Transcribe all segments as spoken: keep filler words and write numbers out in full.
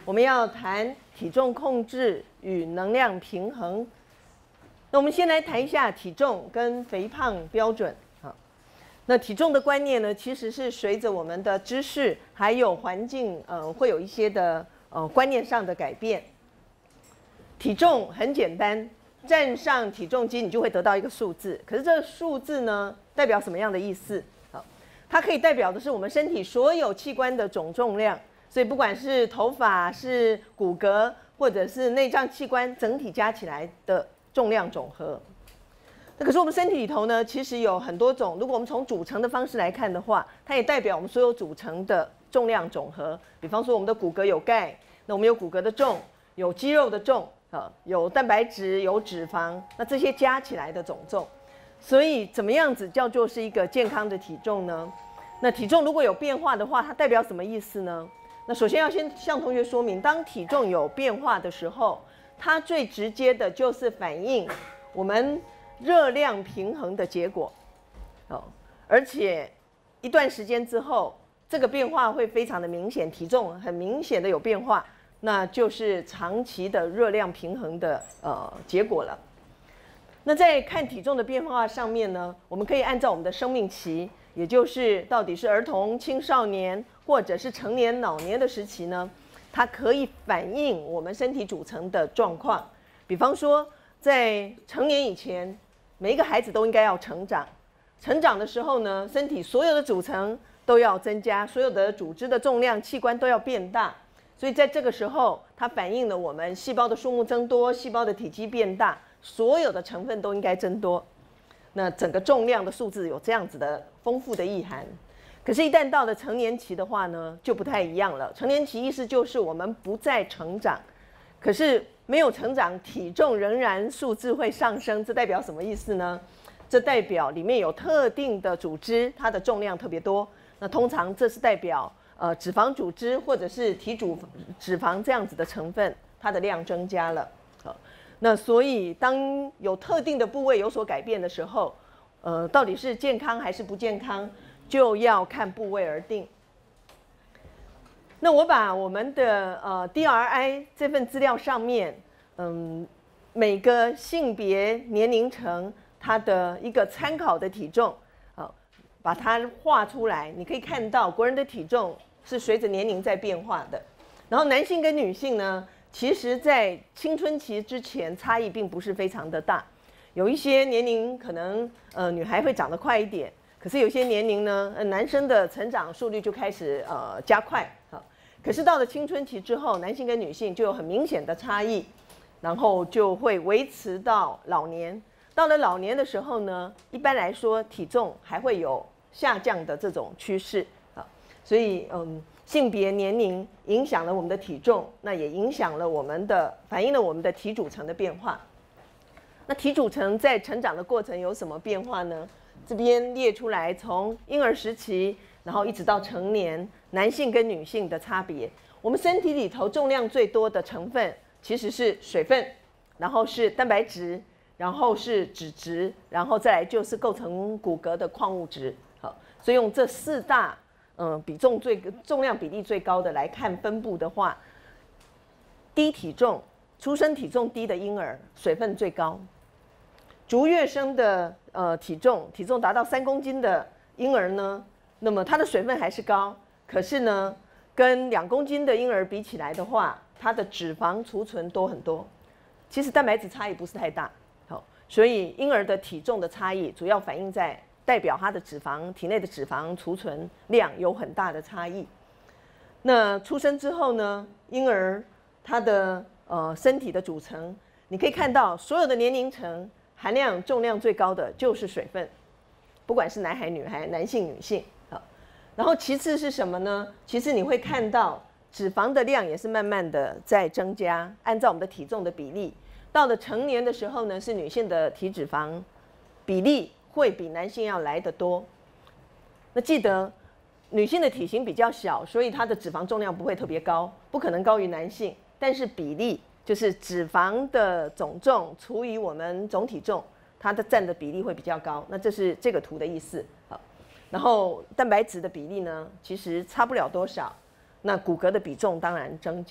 我们要谈体重控制与能量平衡。那我们先来谈一下体重跟肥胖标准啊。那体重的观念呢，其实是随着我们的知识还有环境，呃，会有一些的呃观念上的改变。体重很简单，站上体重机你就会得到一个数字。可是这个数字呢，代表什么样的意思？好，它可以代表的是我们身体所有器官的总重量。所以不管是头发、是骨骼，或者是内脏器官，整体加起来的重量总和。那可是我们身体里头呢，其实有很多种。如果我们从组成的方式来看的话，它也代表我们所有组成的重量总和。比方说，我们的骨骼有钙，那我们有骨骼的重，有肌肉的重，啊，有蛋白质，有脂肪，那这些加起来的总重。所以怎么样子叫做是一个健康的体重呢？那体重如果有变化的话，它代表什么意思呢？那首先要先向同学说明，当体重有变化的时候，它最直接的就是反映我们热量平衡的结果，哦，而且一段时间之后，这个变化会非常的明显，体重很明显的有变化，那就是长期的热量平衡的呃结果了。那在看体重的变化上面呢，我们可以按照我们的生命期，也就是到底是儿童、青少年或者是成年老年的时期呢，它可以反映我们身体组成的状况。比方说，在成年以前，每一个孩子都应该要成长。成长的时候呢，身体所有的组成都要增加，所有的组织的重量、器官都要变大。所以在这个时候，它反映了我们细胞的数目增多，细胞的体积变大，所有的成分都应该增多。那整个重量的数字有这样子的丰富的意涵。可是，一旦到了成年期的话呢，就不太一样了。成年期意思就是我们不再成长，可是没有成长，体重仍然数字会上升。这代表什么意思呢？这代表里面有特定的组织，它的重量特别多。那通常这是代表呃脂肪组织或者是体组脂肪这样子的成分，它的量增加了。好，那所以当有特定的部位有所改变的时候，呃，到底是健康还是不健康？就要看部位而定。那我把我们的呃 D R I 这份资料上面，嗯，每个性别年龄层它的一个参考的体重，呃，把它画出来。你可以看到国人的体重是随着年龄在变化的。然后男性跟女性呢，其实在青春期之前差异并不是非常的大，有一些年龄可能呃女孩会长得快一点。可是有些年龄呢，男生的成长速率就开始呃加快啊。可是到了青春期之后，男性跟女性就有很明显的差异，然后就会维持到老年。到了老年的时候呢，一般来说体重还会有下降的这种趋势啊。所以嗯，性别年龄影响了我们的体重，那也影响了我们的反映了我们的体组成的变化。那体组成在成长的过程有什么变化呢？这边列出来，从婴儿时期，然后一直到成年，男性跟女性的差别。我们身体里头重量最多的成分其实是水分，然后是蛋白质，然后是脂质，然后再来就是构成骨骼的矿物质。好，所以用这四大嗯比重最重量比例最高的来看分布的话，低体重、出生体重低的婴儿水分最高。逐月生的呃体重，体重达到三公斤的婴儿呢，那么它的水分还是高，可是呢，跟两公斤的婴儿比起来的话，它的脂肪储存多很多。其实蛋白质差异不是太大，好，所以婴儿的体重的差异主要反映在代表它的脂肪体内的脂肪储存量有很大的差异。那出生之后呢，婴儿他的呃身体的组成，你可以看到所有的年龄层。含量重量最高的就是水分，不管是男孩女孩、男性女性。好，然后其次是什么呢？其次你会看到脂肪的量也是慢慢的在增加，按照我们的体重的比例，到了成年的时候呢，是女性的体脂肪比例会比男性要来得多。那记得女性的体型比较小，所以她的脂肪重量不会特别高，不可能高于男性，但是比例。就是脂肪的总重除以我们总体重，它的占的比例会比较高。那这是这个图的意思。好，然后蛋白质的比例呢，其实差不了多少。那骨骼的比重当然增加。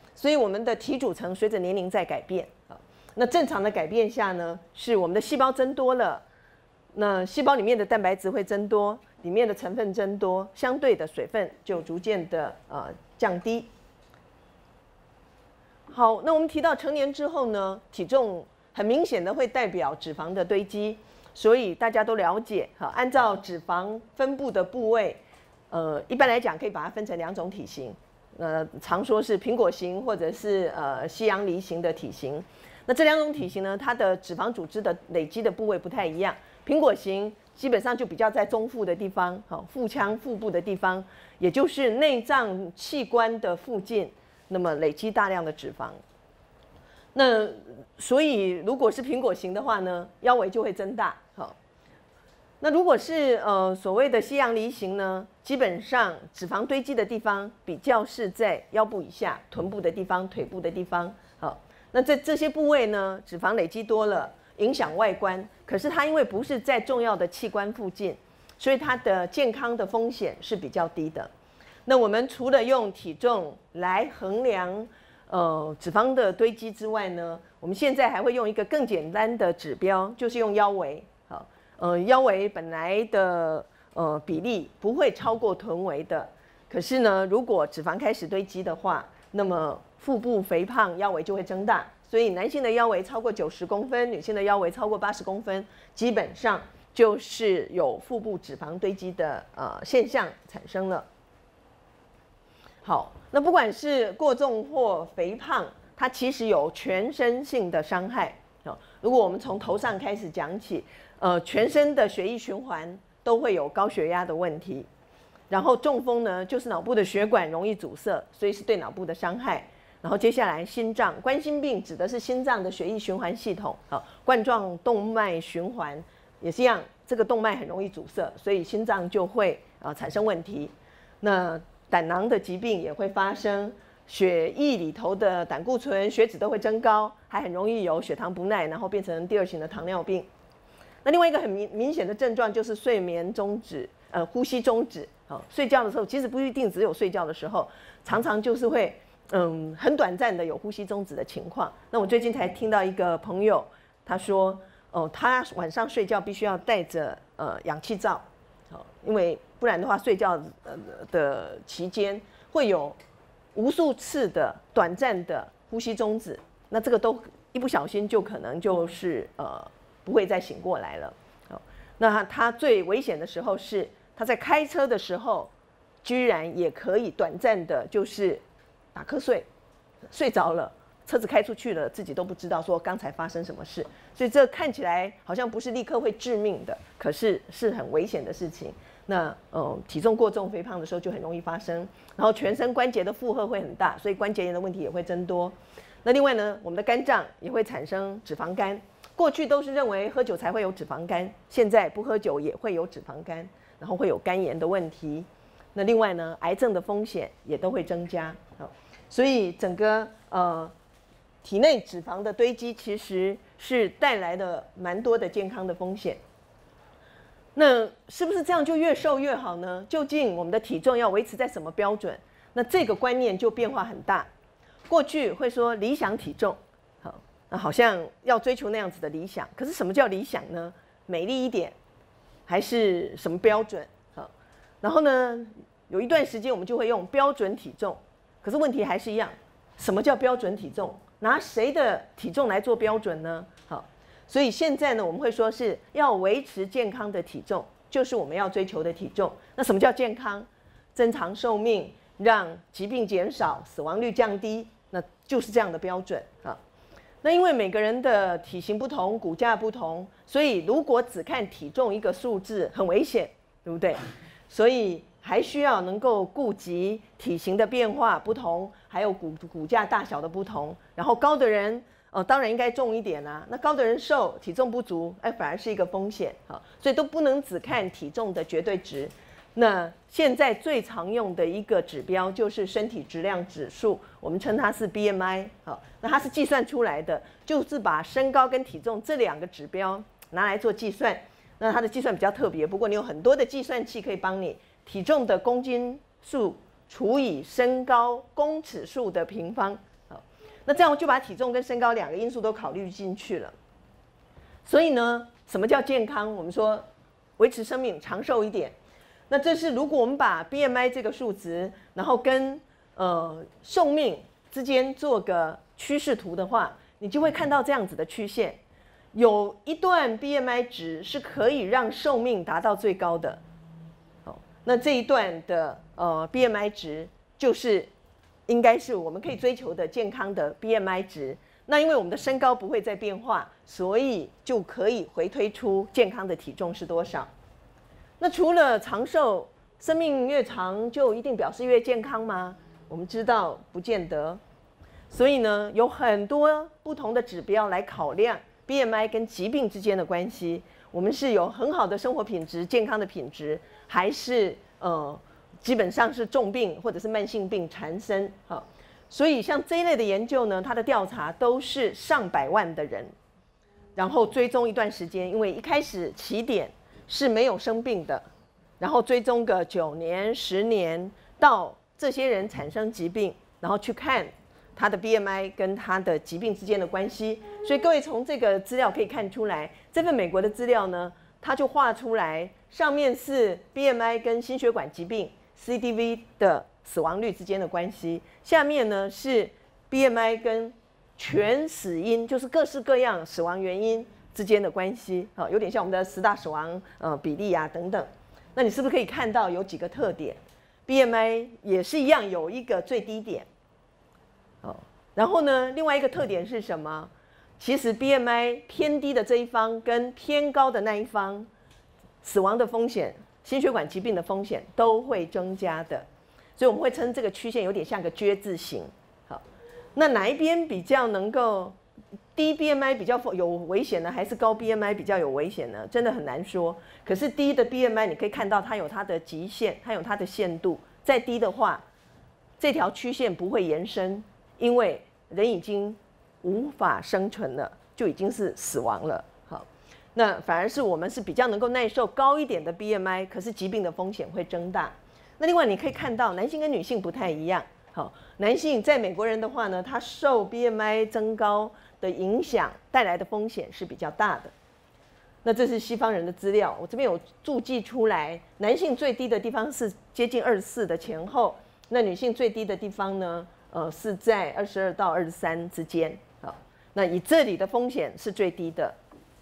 所以我们的体组成随着年龄在改变啊。那正常的改变下呢，是我们的细胞增多了，那细胞里面的蛋白质会增多，里面的成分增多，相对的水分就逐渐的呃降低。好，那我们提到成年之后呢，体重很明显的会代表脂肪的堆积，所以大家都了解哈，按照脂肪分布的部位，呃，一般来讲可以把它分成两种体型，呃，常说是苹果型或者是呃西洋梨型的体型。那这两种体型呢，它的脂肪组织的累积的部位不太一样。苹果型基本上就比较在中腹的地方，好，腹腔腹部的地方，也就是内脏器官的附近，那么累积大量的脂肪。那所以如果是苹果型的话呢，腰围就会增大。好，那如果是呃所谓的西洋梨型呢，基本上脂肪堆积的地方比较是在腰部以下、臀部的地方、腿部的地方。好，那这这些部位呢，脂肪累积多了，影响外观。可是它因为不是在重要的器官附近，所以它的健康的风险是比较低的。那我们除了用体重来衡量呃脂肪的堆积之外呢，我们现在还会用一个更简单的指标，就是用腰围。好，呃，腰围本来的呃比例不会超过臀围的，可是呢，如果脂肪开始堆积的话，那么腹部肥胖，腰围就会增大。所以男性的腰围超过九十公分，女性的腰围超过八十公分，基本上就是有腹部脂肪堆积的呃现象产生了。好，那不管是过重或肥胖，它其实有全身性的伤害。如果我们从头上开始讲起，呃，全身的血液循环都会有高血压的问题。然后中风呢，就是脑部的血管容易阻塞，所以是对脑部的伤害。然后接下来心脏，冠心病指的是心脏的血液循环系统，好，冠状动脉循环也是一样，这个动脉很容易阻塞，所以心脏就会呃产生问题。那胆囊的疾病也会发生，血液里头的胆固醇、血脂都会增高，还很容易有血糖不耐，然后变成第二型的糖尿病。那另外一个很明明显的症状就是睡眠中止，呃，呼吸中止。好，睡觉的时候其实不一定只有睡觉的时候，常常就是会。嗯，很短暂的有呼吸中止的情况。那我最近才听到一个朋友，他说，哦，他晚上睡觉必须要带着呃氧气罩，哦，因为不然的话，睡觉呃的期间会有无数次的短暂的呼吸中止，那这个都一不小心就可能就是呃不会再醒过来了。哦，那他最危险的时候是他在开车的时候，居然也可以短暂的，就是。打瞌睡，睡着了，车子开出去了，自己都不知道说刚才发生什么事，所以这看起来好像不是立刻会致命的，可是是很危险的事情。那呃体重过重、肥胖的时候就很容易发生，然后全身关节的负荷会很大，所以关节炎的问题也会增多。那另外呢，我们的肝脏也会产生脂肪肝。过去都是认为喝酒才会有脂肪肝，现在不喝酒也会有脂肪肝，然后会有肝炎的问题。那另外呢，癌症的风险也都会增加。所以整个呃体内脂肪的堆积其实是带来的蛮多的健康的风险。那是不是这样就越瘦越好呢？究竟我们的体重要维持在什么标准？那这个观念就变化很大。过去会说理想体重，好，那好像要追求那样子的理想。可是什么叫理想呢？美丽一点，还是什么标准？好，然后呢，有一段时间我们就会用标准体重。可是问题还是一样，什么叫标准体重？拿谁的体重来做标准呢？好，所以现在呢，我们会说是要维持健康的体重，就是我们要追求的体重。那什么叫健康？增长寿命，让疾病减少，死亡率降低，那就是这样的标准啊。那因为每个人的体型不同，骨架不同，所以如果只看体重一个数字，很危险，对不对？所以还需要能够顾及体型的变化不同，还有骨骨架大小的不同。然后高的人，呃，当然应该重一点啊。那高的人瘦，体重不足，哎，反而是一个风险啊。所以都不能只看体重的绝对值。那现在最常用的一个指标就是身体质量指数，我们称它是 B M I。好，那它是计算出来的，就是把身高跟体重这两个指标拿来做计算。那它的计算比较特别，不过你有很多的计算器可以帮你。体重的公斤数除以身高公尺数的平方， 那这样就把体重跟身高两个因素都考虑进去了。所以呢，什么叫健康？我们说维持生命长寿一点。那这是如果我们把 B M I 这个数值，然后跟呃寿命之间做个趋势图的话，你就会看到这样子的曲线。有一段 B M I 值是可以让寿命达到最高的。哦，那这一段的呃 B M I 值就是应该是我们可以追求的健康的 B M I 值。那因为我们的身高不会再变化，所以就可以回推出健康的体重是多少。那除了长寿，生命越长就一定表示越健康吗？我们知道不见得。所以呢，有很多不同的指标来考量 B M I 跟疾病之间的关系。我们是有很好的生活品质、健康的品质，还是呃基本上是重病或者是慢性病缠身？好，所以像这一类的研究呢，它的调查都是上百万的人，然后追踪一段时间，因为一开始起点是没有生病的，然后追踪个九年、十年，到这些人产生疾病，然后去看他的 B M I 跟他的疾病之间的关系。所以各位从这个资料可以看出来，这份美国的资料呢，它就画出来，上面是 B M I 跟心血管疾病 C D V 的死亡率之间的关系，下面呢是 B M I 跟全死因，就是各式各样死亡原因之间的关系，有点像我们的十大死亡呃比例啊等等。那你是不是可以看到有几个特点 ？B M I 也是一样有一个最低点，哦，然后呢，另外一个特点是什么？其实 B M I 偏低的这一方跟偏高的那一方，死亡的风险、心血管疾病的风险都会增加的，所以我们会称这个曲线有点像个撅字形。好，那哪一边比较能够？低 B M I 比较有危险呢，还是高 B M I 比较有危险呢？真的很难说。可是低的 B M I 你可以看到它有它的极限，它有它的限度。再低的话，这条曲线不会延伸，因为人已经无法生存了，就已经是死亡了。好，那反而是我们是比较能够耐受高一点的 B M I， 可是疾病的风险会增大。那另外你可以看到，男性跟女性不太一样。好，男性在美国人的话呢，他受 B M I 增高的影响带来的风险是比较大的。那这是西方人的资料，我这边有注记出来。男性最低的地方是接近二十四的前后，那女性最低的地方呢，呃，是在二十二到二十三之间。好，那以这里的风险是最低的。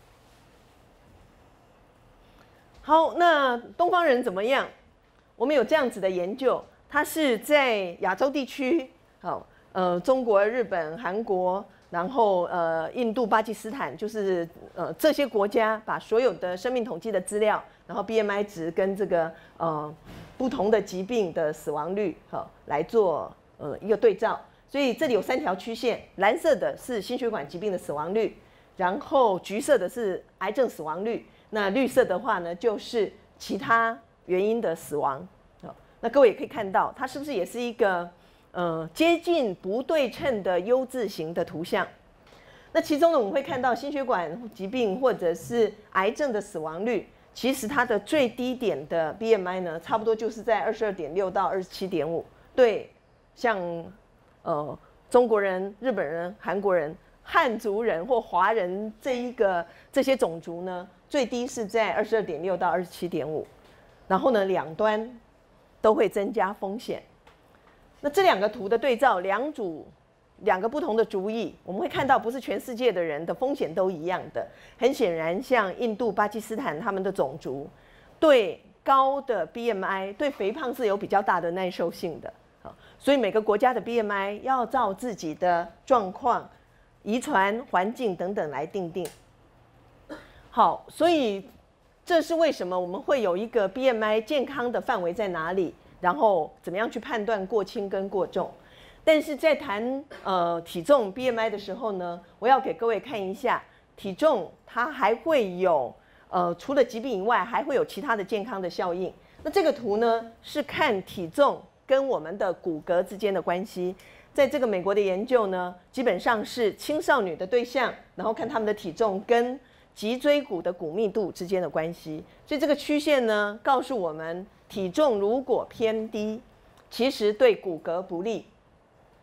好，那东方人怎么样？我们有这样子的研究。它是在亚洲地区，好，呃，中国、日本、韩国，然后呃，印度、巴基斯坦，就是呃这些国家，把所有的生命统计的资料，然后 B M I 值跟这个呃不同的疾病的死亡率，好来做呃一个对照。所以这里有三条曲线，蓝色的是心血管疾病的死亡率，然后橘色的是癌症死亡率，那绿色的话呢，就是其他原因的死亡。那各位也可以看到，它是不是也是一个呃接近不对称的 U 字形的图像？那其中呢，我们会看到心血管疾病或者是癌症的死亡率，其实它的最低点的 B M I 呢，差不多就是在二十二点六到二十七点五。对，像呃中国人、日本人、韩国人、汉族人或华人这一个这些种族呢，最低是在二十二点六到二十七点五，然后呢，两端都会增加风险。那这两个图的对照，两组两个不同的族裔，我们会看到不是全世界的人的风险都一样的。很显然，像印度、巴基斯坦他们的种族，对高的 B M I、对肥胖是有比较大的耐受性的。所以每个国家的 B M I 要照自己的状况、遗传、环境等等来定定。好，所以这是为什么我们会有一个 B M I 健康的范围在哪里，然后怎么样去判断过轻跟过重。但是在谈呃体重 B M I 的时候呢，我要给各位看一下，体重它还会有呃除了疾病以外，还会有其他的健康的效应。那这个图呢是看体重跟我们的骨骼之间的关系。在这个美国的研究呢，基本上是青少女的对象，然后看他们的体重跟脊椎骨的骨密度之间的关系。所以这个曲线呢，告诉我们体重如果偏低，其实对骨骼不利。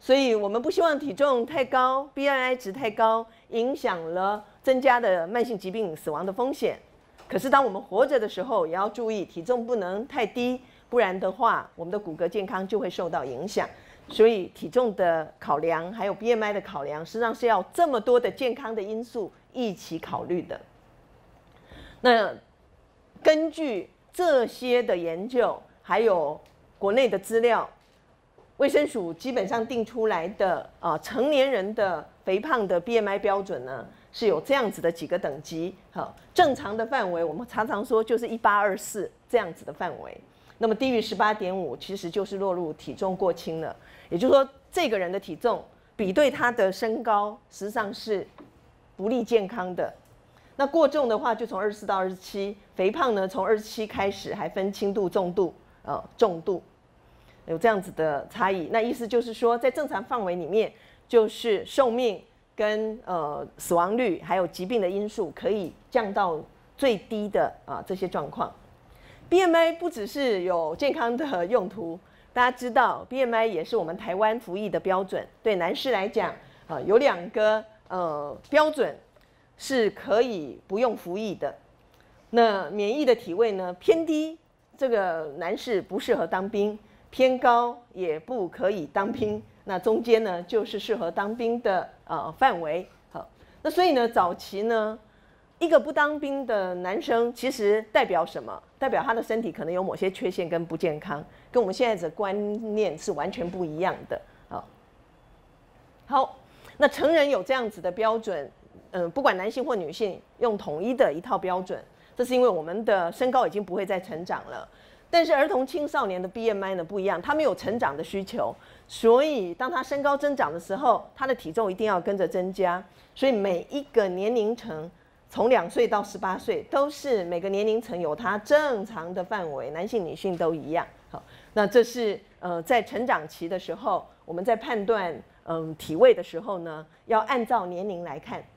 所以我们不希望体重太高 ，B M I 值太高，影响了增加的慢性疾病死亡的风险。可是当我们活着的时候，也要注意体重不能太低，不然的话，我们的骨骼健康就会受到影响。所以体重的考量，还有 B M I 的考量，实际上是要这么多的健康的因素一起考虑的。那根据这些的研究，还有国内的资料，卫生署基本上定出来的啊成年人的肥胖的 B M I 标准呢，是有这样子的几个等级。好，正常的范围我们常常说就是一八二四这样子的范围。那么低于十八点五，其实就是落入体重过轻了。也就是说，这个人的体重比对他的身高，实际上是不利健康的。那过重的话，就从二十四到二十七；肥胖呢，从二十七开始，还分轻度、重度、呃重度，有这样子的差异。那意思就是说，在正常范围里面，就是寿命跟呃死亡率还有疾病的因素可以降到最低的啊、呃、这些状况。B M I 不只是有健康的用途，大家知道 B M I 也是我们台湾服役的标准。对男士来讲，啊、呃、有两个呃标准。是可以不用服役的。那免疫的体位呢偏低，这个男士不适合当兵；偏高也不可以当兵。那中间呢就是适合当兵的呃范围。好，那所以呢早期呢，一个不当兵的男生其实代表什么？代表他的身体可能有某些缺陷跟不健康，跟我们现在的观念是完全不一样的。好，好，那成人有这样子的标准。嗯，不管男性或女性，用统一的一套标准，这是因为我们的身高已经不会再成长了。但是儿童青少年的 B M I 呢不一样，他们有成长的需求，所以当他身高增长的时候，他的体重一定要跟着增加。所以每一个年龄层，从两岁到十八岁，都是每个年龄层有它正常的范围，男性女性都一样。好，那这是呃在成长期的时候，我们在判断嗯、呃、体位的时候呢，要按照年龄来看。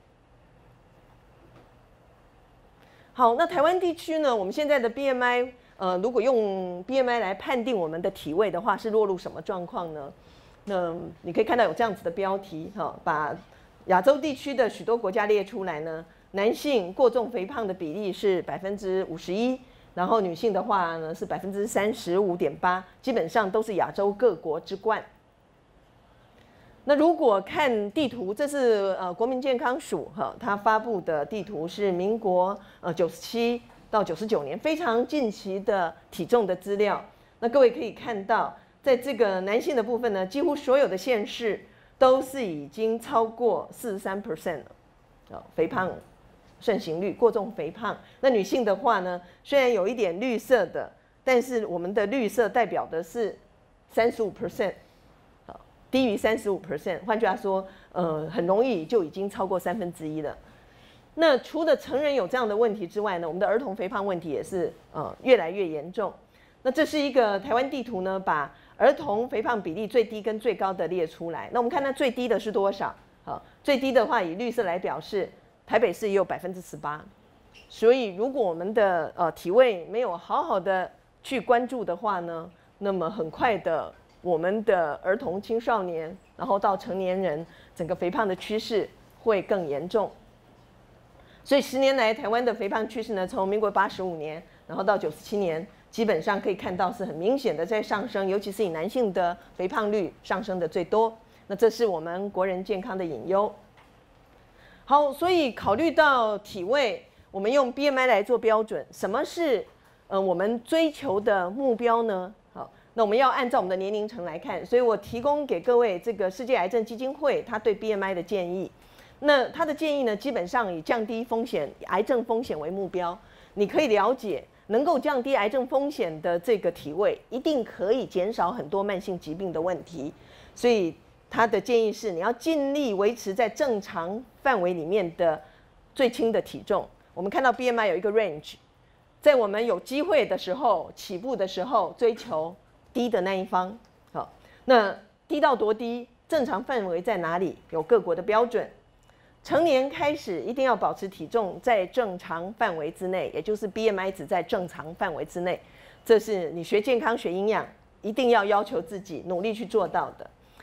好，那台湾地区呢？我们现在的 B M I， 呃，如果用 B M I 来判定我们的体位的话，是落入什么状况呢？那你可以看到有这样子的标题，哈，把亚洲地区的许多国家列出来呢。男性过重肥胖的比例是百分之五十一，然后女性的话呢是百分之三十五点八，基本上都是亚洲各国之冠。那如果看地图，这是呃国民健康署哈，它发布的地图是民国呃九十七到九十九年非常近期的体重的资料。那各位可以看到，在这个男性的部分呢，几乎所有的县市都是已经超过四十三 percent 了，啊，肥胖盛行率，过重肥胖。那女性的话呢，虽然有一点绿色的，但是我们的绿色代表的是三十五 percent。低于三十五 percent， 换句话说，呃，很容易就已经超过三分之一了。那除了成人有这样的问题之外呢，我们的儿童肥胖问题也是呃越来越严重。那这是一个台湾地图呢，把儿童肥胖比例最低跟最高的列出来。那我们看它最低的是多少？好，最低的话以绿色来表示，台北市也有百分之十八。所以如果我们的呃体位没有好好的去关注的话呢，那么很快的。我们的儿童、青少年，然后到成年人，整个肥胖的趋势会更严重。所以十年来，台湾的肥胖趋势呢，从民国八十五年，然后到九十七年，基本上可以看到是很明显的在上升，尤其是以男性的肥胖率上升的最多。那这是我们国人健康的隐忧。好，所以考虑到体位，我们用 B M I 来做标准，什么是呃我们追求的目标呢？那我们要按照我们的年龄层来看，所以我提供给各位这个世界癌症基金会他对 B M I 的建议。那他的建议呢，基本上以降低风险、癌症风险为目标。你可以了解，能够降低癌症风险的这个体位，一定可以减少很多慢性疾病的问题。所以他的建议是，你要尽力维持在正常范围里面的最轻的体重。我们看到 B M I 有一个 range， 在我们有机会的时候、起步的时候，追求低的那一方。好，那低到多低？正常范围在哪里？有各国的标准。成年开始一定要保持体重在正常范围之内，也就是 B M I 值在正常范围之内。这是你学健康、学营养一定要要求自己努力去做到的。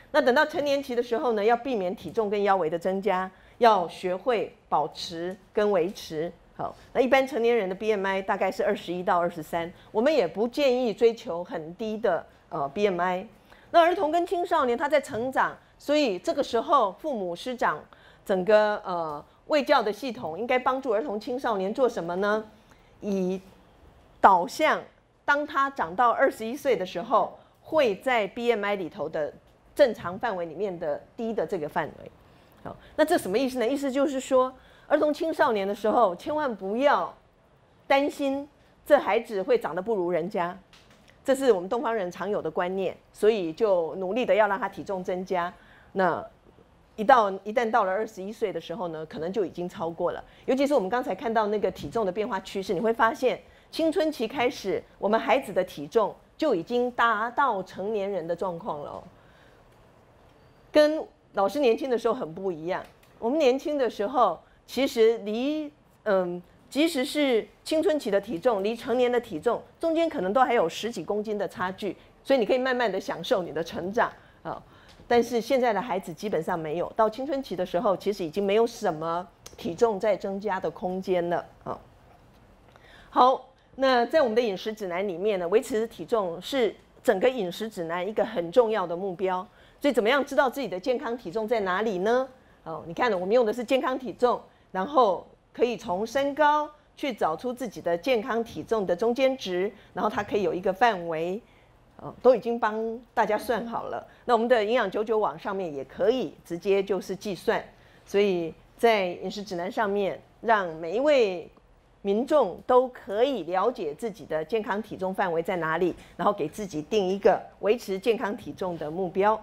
那等到成年期的时候呢，要避免体重跟腰围的增加，要学会保持跟维持。好，那一般成年人的 B M I 大概是二十一到二十三，我们也不建议追求很低的呃 B M I。那儿童跟青少年他在成长，所以这个时候父母师长整个呃卫教的系统应该帮助儿童青少年做什么呢？以导向当他长到二十一岁的时候，会在 B M I 里头的正常范围里面的低的这个范围。好，那这什么意思呢？意思就是说，儿童青少年的时候，千万不要担心这孩子会长得不如人家，这是我们东方人常有的观念，所以就努力的要让他体重增加。那一到一旦到了二十一岁的时候呢，可能就已经超过了。尤其是我们刚才看到那个体重的变化趋势，你会发现青春期开始，我们孩子的体重就已经达到成年人的状况了，跟老师年轻的时候很不一样。我们年轻的时候，其实离嗯，即使是青春期的体重，离成年的体重中间可能都还有十几公斤的差距，所以你可以慢慢的享受你的成长啊。但是现在的孩子基本上没有，到青春期的时候，其实已经没有什么体重在增加的空间了啊。好，那在我们的饮食指南里面呢，维持体重是整个饮食指南一个很重要的目标。所以怎么样知道自己的健康体重在哪里呢？哦，你看我们用的是健康体重，然后可以从身高去找出自己的健康体重的中间值，然后它可以有一个范围。哦，都已经帮大家算好了。那我们的营养九九网上面也可以直接就是计算，所以在饮食指南上面，让每一位民众都可以了解自己的健康体重范围在哪里，然后给自己定一个维持健康体重的目标。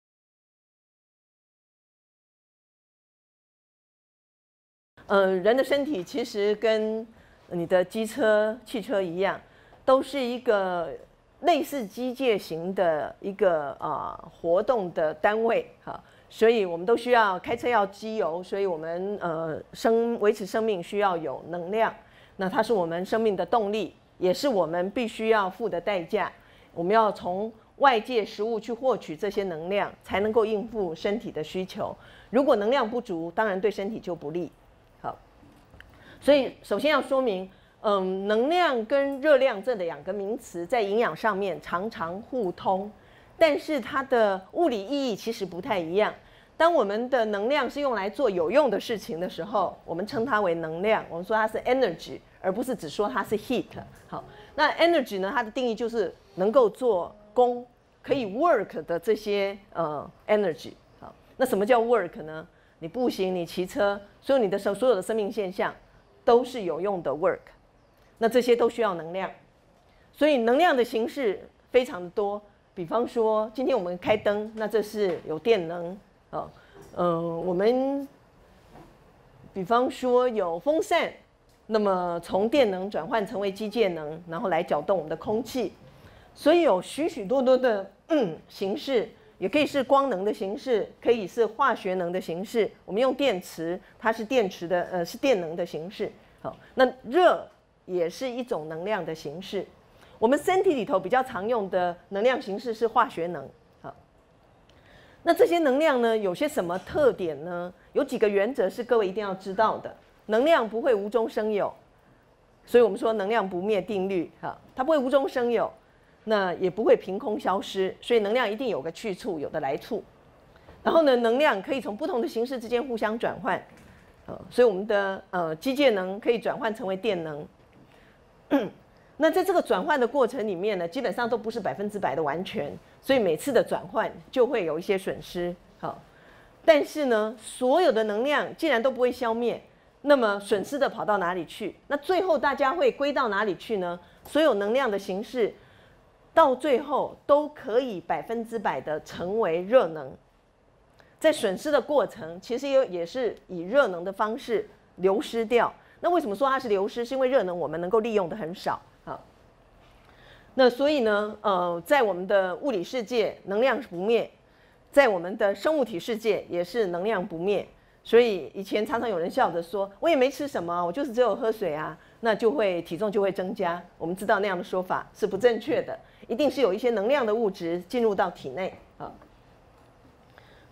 呃，人的身体其实跟你的机车、汽车一样，都是一个类似机械型的一个呃活动的单位哈，所以我们都需要开车要机油，所以我们呃生维持生命需要有能量，那它是我们生命的动力，也是我们必须要付的代价。我们要从外界食物去获取这些能量，才能够应付身体的需求。如果能量不足，当然对身体就不利。好，所以首先要说明。嗯，能量跟热量这两个名词在营养上面常常互通，但是它的物理意义其实不太一样。当我们的能量是用来做有用的事情的时候，我们称它为能量，我们说它是 energy， 而不是只说它是 heat。好，那 energy 呢，它的定义就是能够做功，可以 work 的这些呃 energy。好，那什么叫 work 呢？你步行，你骑车，所有你的所有的生命现象都是有用的 work。那这些都需要能量，所以能量的形式非常的多。比方说，今天我们开灯，那这是有电能哦。嗯，我们比方说有风扇，那么从电能转换成为机械能，然后来搅动我们的空气。所以有许许多多的嗯形式，也可以是光能的形式，可以是化学能的形式。我们用电池，它是电池的呃是电能的形式。好，那热也是一种能量的形式。我们身体里头比较常用的能量形式是化学能。好，那这些能量呢，有些什么特点呢？有几个原则是各位一定要知道的。能量不会无中生有，所以我们说能量不灭定律。哈，它不会无中生有，那也不会凭空消失，所以能量一定有个去处，有的来处。然后呢，能量可以从不同的形式之间互相转换。呃，所以我们的呃机械能可以转换成为电能。那在这个转换的过程里面呢，基本上都不是百分之百的完全，所以每次的转换就会有一些损失。好，但是呢，所有的能量既然都不会消灭，那么损失的跑到哪里去？那最后大家会归到哪里去呢？所有能量的形式到最后都可以百分之百的成为热能。在损失的过程，其实也也是以热能的方式流失掉。那为什么说它是流失？是因为热能我们能够利用的很少。好，那所以呢，呃，在我们的物理世界，能量是不灭；在我们的生物体世界，也是能量不灭。所以以前常常有人笑着说：“我也没吃什么，我就是只有喝水啊，那就会体重就会增加。”我们知道那样的说法是不正确的，一定是有一些能量的物质进入到体内啊。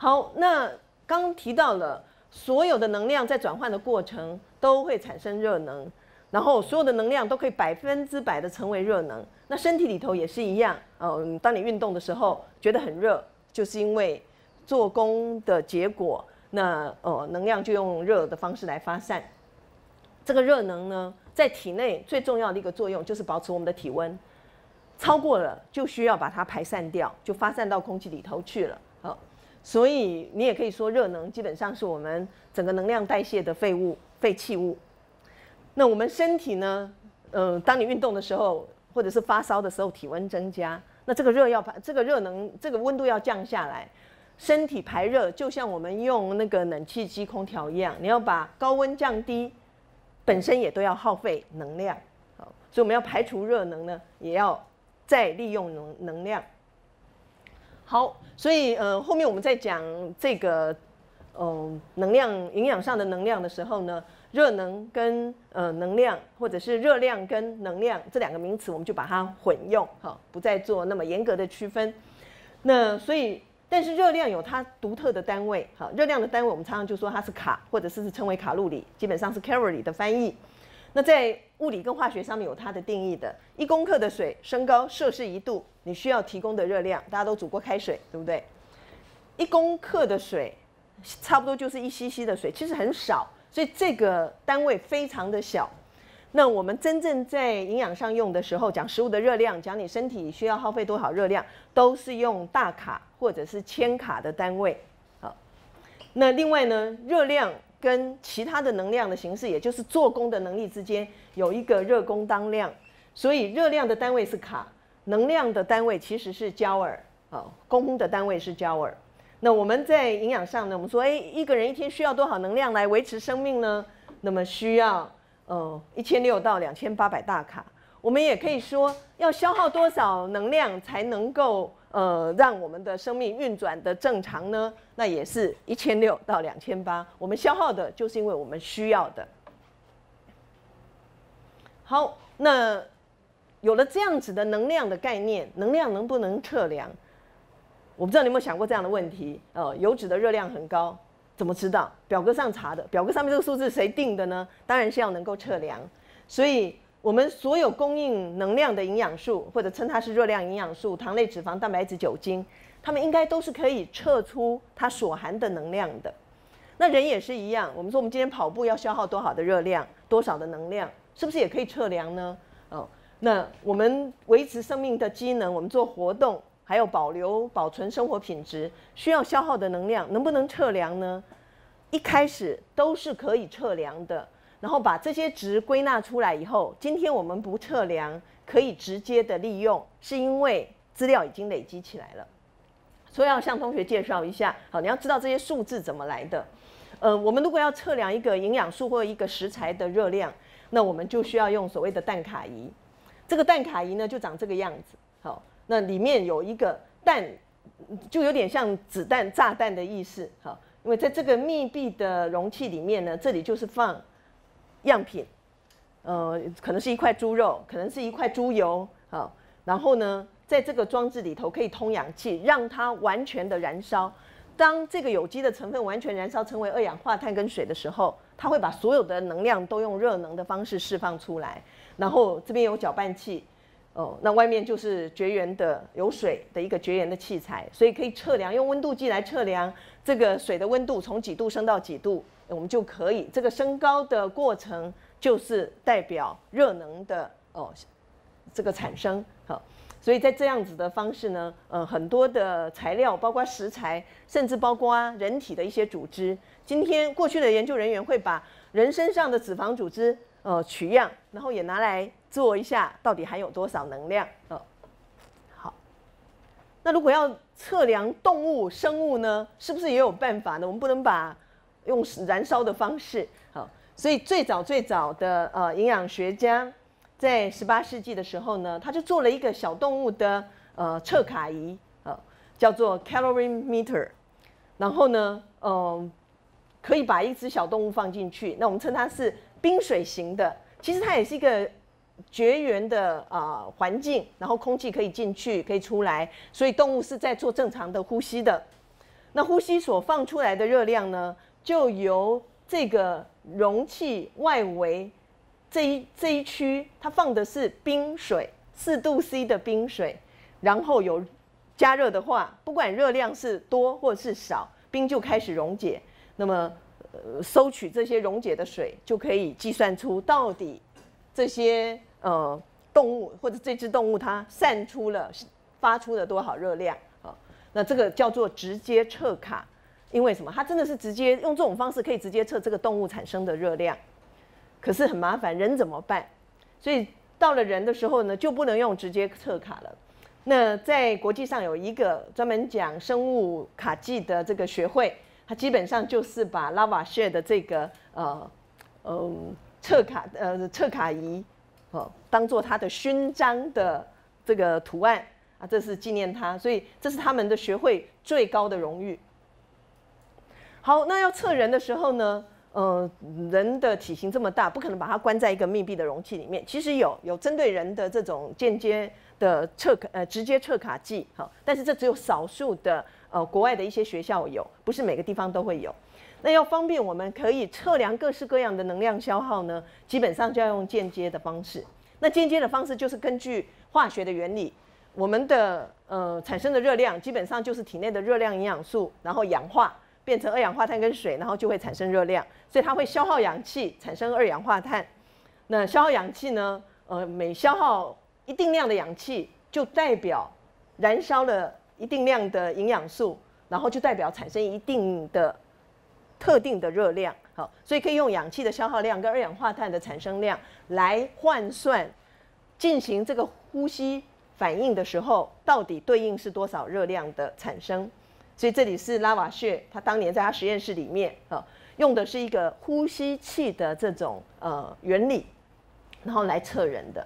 好，那刚刚提到了所有的能量在转换的过程都会产生热能，然后所有的能量都可以百分之百的成为热能。那身体里头也是一样，嗯，当你运动的时候觉得很热，就是因为做功的结果，那呃能量就用热的方式来发散。这个热能呢，在体内最重要的一个作用就是保持我们的体温，超过了就需要把它排散掉，就发散到空气里头去了。好，所以你也可以说，热能基本上是我们整个能量代谢的废物、废弃物。那我们身体呢，呃，当你运动的时候，或者是发烧的时候，体温增加，那这个热要排，这个热能，这个温度要降下来，身体排热就像我们用那个冷气机、空调一样，你要把高温降低，本身也都要耗费能量。好，所以我们要排除热能呢，也要再利用能能量。好，所以呃，后面我们在讲这个呃能量营养上的能量的时候呢，热能跟呃能量，或者是热量跟能量这两个名词，我们就把它混用，好，不再做那么严格的区分。那所以，但是热量有它独特的单位，好，热量的单位我们常常就说它是卡，或者是称为卡路里，基本上是 calorie 的翻译。那在物理跟化学上面有它的定义的，一公克的水升高摄氏一度，你需要提供的热量，大家都煮过开水，对不对？一公克的水差不多就是一 C C 的水，其实很少，所以这个单位非常的小。那我们真正在营养上用的时候，讲食物的热量，讲你身体需要耗费多少热量，都是用大卡或者是千卡的单位。好，那另外呢，热量跟其他的能量的形式，也就是做功的能力之间有一个热功当量，所以热量的单位是卡，能量的单位其实是焦耳，啊，功的单位是焦耳。那我们在营养上呢，我们说，哎，一个人一天需要多少能量来维持生命呢？那么需要呃一千六到两千八百大卡。我们也可以说，要消耗多少能量才能够呃让我们的生命运转的正常呢？那也是一千六到两千八。我们消耗的就是因为我们需要的。好，那有了这样子的能量的概念，能量能不能测量？我不知道你有没有想过这样的问题？呃，油脂的热量很高，怎么知道？表格上查的，表格上面这个数字谁定的呢？当然是要能够测量。所以我们所有供应能量的营养素，或者称它是热量营养素，糖类、脂肪、蛋白质、酒精，它们应该都是可以测出它所含的能量的。那人也是一样，我们说我们今天跑步要消耗多少的热量，多少的能量，是不是也可以测量呢？哦，那我们维持生命的机能，我们做活动，还有保留、保存生活品质，需要消耗的能量，能不能测量呢？一开始都是可以测量的，然后把这些值归纳出来以后，今天我们不测量，可以直接的利用，是因为资料已经累积起来了。所以要向同学介绍一下，好，你要知道这些数字怎么来的。呃，我们如果要测量一个营养素或一个食材的热量，那我们就需要用所谓的蛋卡仪。这个蛋卡仪呢，就长这个样子。好，那里面有一个蛋，就有点像子弹、炸弹的意思。好，因为在这个密闭的容器里面呢，这里就是放样品，呃，可能是一块猪肉，可能是一块猪油。好，然后呢，在这个装置里头可以通氧气，让它完全的燃烧。当这个有机的成分完全燃烧成为二氧化碳跟水的时候，它会把所有的能量都用热能的方式释放出来。然后这边有搅拌器，哦，那外面就是绝缘的有水的一个绝缘的器材，所以可以测量，用温度计来测量这个水的温度从几度升到几度，我们就可以这个升高的过程就是代表热能的哦这个产生。好。所以在这样子的方式呢，呃，很多的材料，包括食材，甚至包括人体的一些组织。今天过去的研究人员会把人身上的脂肪组织，呃，取样，然后也拿来做一下，到底含有多少能量。呃，好。那如果要测量动物、生物呢，是不是也有办法呢？我们不能把用燃烧的方式。好，所以最早最早的呃营养学家。在十八世纪的时候呢，他就做了一个小动物的呃测卡仪，呃，叫做 calorimeter。然后呢，嗯、呃，可以把一只小动物放进去，那我们称它是冰水型的。其实它也是一个绝缘的啊、呃、环境，然后空气可以进去，可以出来，所以动物是在做正常的呼吸的。 那呼吸所放出来的热量呢，就由这个容器外围这一这一区，它放的是冰水，四度 C 的冰水，然后有加热的话，不管热量是多或是少，冰就开始溶解。那么，呃，收取这些溶解的水，就可以计算出到底这些呃动物或者这只动物它散出了发出了多少热量啊？那这个叫做直接测卡，因为什么？它真的是直接用这种方式可以直接测这个动物产生的热量。可是很麻烦，人怎么办？所以到了人的时候呢，就不能用直接测卡了。那在国际上有一个专门讲生物卡计的这个学会，它基本上就是把拉瓦谢的这个呃嗯测卡呃测卡仪哦当做它的勋章的这个图案啊，这是纪念它，所以这是他们的学会最高的荣誉。好，那要测人的时候呢？呃，人的体型这么大，不可能把它关在一个密闭的容器里面。其实有有针对人的这种间接的测呃直接测卡剂，好，但是这只有少数的呃国外的一些学校有，不是每个地方都会有。那要方便我们可以测量各式各样的能量消耗呢，基本上就要用间接的方式。那间接的方式就是根据化学的原理，我们的呃产生的热量基本上就是体内的热量营养素，然后氧化。变成二氧化碳跟水，然后就会产生热量，所以它会消耗氧气，产生二氧化碳。那消耗氧气呢？呃，每消耗一定量的氧气，就代表燃烧了一定量的营养素，然后就代表产生一定的特定的热量。好，所以可以用氧气的消耗量跟二氧化碳的产生量来换算，进行这个呼吸反应的时候，到底对应是多少热量的产生。所以这里是拉瓦谢，他当年在他实验室里面啊，用的是一个呼吸器的这种呃原理，然后来测人的。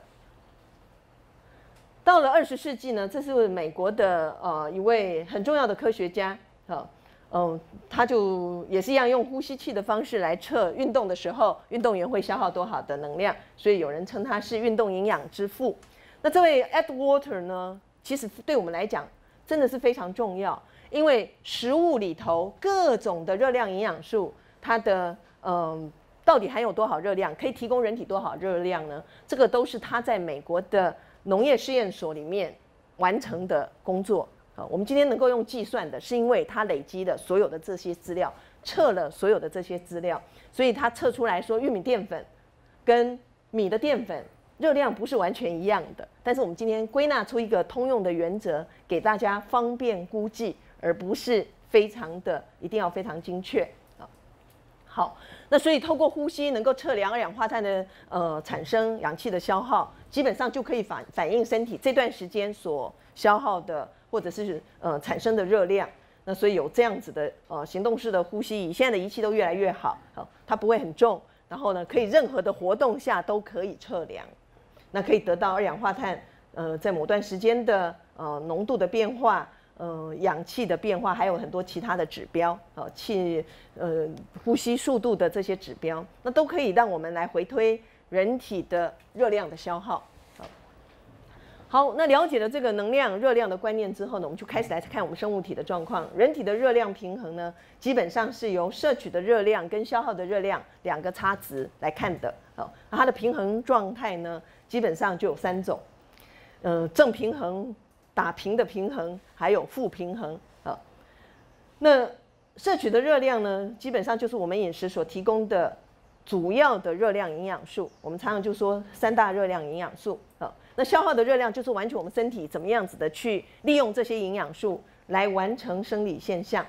到了二十世纪呢，这是美国的呃一位很重要的科学家啊，嗯，他就也是一样用呼吸器的方式来测运动的时候，运动员会消耗多少的能量，所以有人称他是运动营养之父。那这位 Atwater 呢，其实对我们来讲真的是非常重要。因为食物里头各种的热量营养素，它的嗯到底含有多少热量，可以提供人体多少热量呢？这个都是他在美国的农业试验所里面完成的工作啊。我们今天能够用计算的，是因为他累积了所有的这些资料，测了所有的这些资料，所以他测出来说，玉米淀粉跟米的淀粉热量不是完全一样的。但是我们今天归纳出一个通用的原则，给大家方便估计。而不是非常的一定要非常精确啊。好，那所以透过呼吸能够测量二氧化碳的呃产生、氧气的消耗，基本上就可以反反映身体这段时间所消耗的或者是呃产生的热量。那所以有这样子的呃行动式的呼吸仪，现在的仪器都越来越好，好，它不会很重，然后呢可以任何的活动下都可以测量，那可以得到二氧化碳呃在某段时间的呃浓度的变化。呃，氧气的变化，还有很多其他的指标，呃，气呃呼吸速度的这些指标，那都可以让我们来回推人体的热量的消耗。好，好，那了解了这个能量、热量的观念之后呢，我们就开始来看我们生物体的状况。人体的热量平衡呢，基本上是由摄取的热量跟消耗的热量两个差值来看的。好，那它的平衡状态呢，基本上就有三种，呃，正平衡。打平的平衡，还有负平衡啊。那摄取的热量呢，基本上就是我们饮食所提供的主要的热量营养素。我们常常就说三大热量营养素啊。那消耗的热量就是完全我们身体怎么样子的去利用这些营养素来完成生理现象。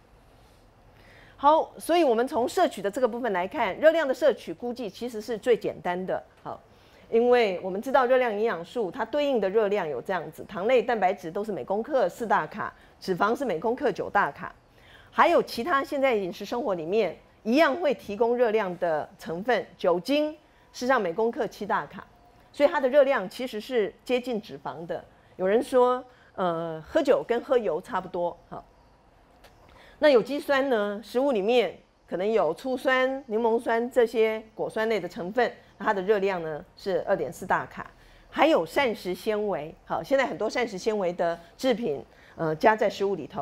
好，所以我们从摄取的这个部分来看，热量的摄取估计其实是最简单的。好。因为我们知道热量营养素它对应的热量有这样子，糖类、蛋白质都是每公克四大卡，脂肪是每公克九大卡，还有其他现在饮食生活里面一样会提供热量的成分，酒精是让每公克七大卡，所以它的热量其实是接近脂肪的。有人说，呃，喝酒跟喝油差不多。好，那有机酸呢，食物里面可能有醋酸、柠檬酸这些果酸类的成分。它的热量呢是二点四大卡，还有膳食纤维。好，现在很多膳食纤维的制品，呃，加在食物里头，